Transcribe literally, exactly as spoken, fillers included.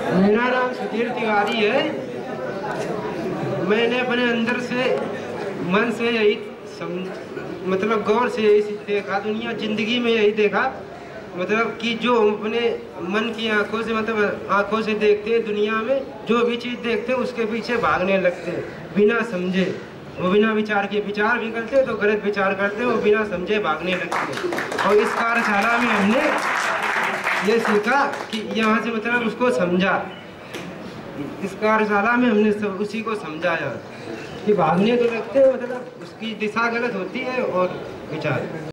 मेरा नाम सुधीर तिवारी है। मैंने अपने अंदर से मन से यही सम, मतलब गौर से यही देखा, दुनिया जिंदगी में यही देखा, मतलब कि जो अपने मन की आंखों से, मतलब आंखों से देखते हैं, दुनिया में जो भी चीज़ देखते हैं उसके पीछे भागने लगते हैं बिना समझे। वो बिना विचार के विचार भी करते हैं तो गलत विचार करते हैं, वो बिना समझे भागने लगते हैं। और इस कार्यशाला में हमने ये सीखा कि यहाँ से मतलब उसको समझा, इस कार्यशाला में हमने सब उसी को समझाया कि भागने तो लगते हैं, मतलब उसकी दिशा गलत होती है और विचार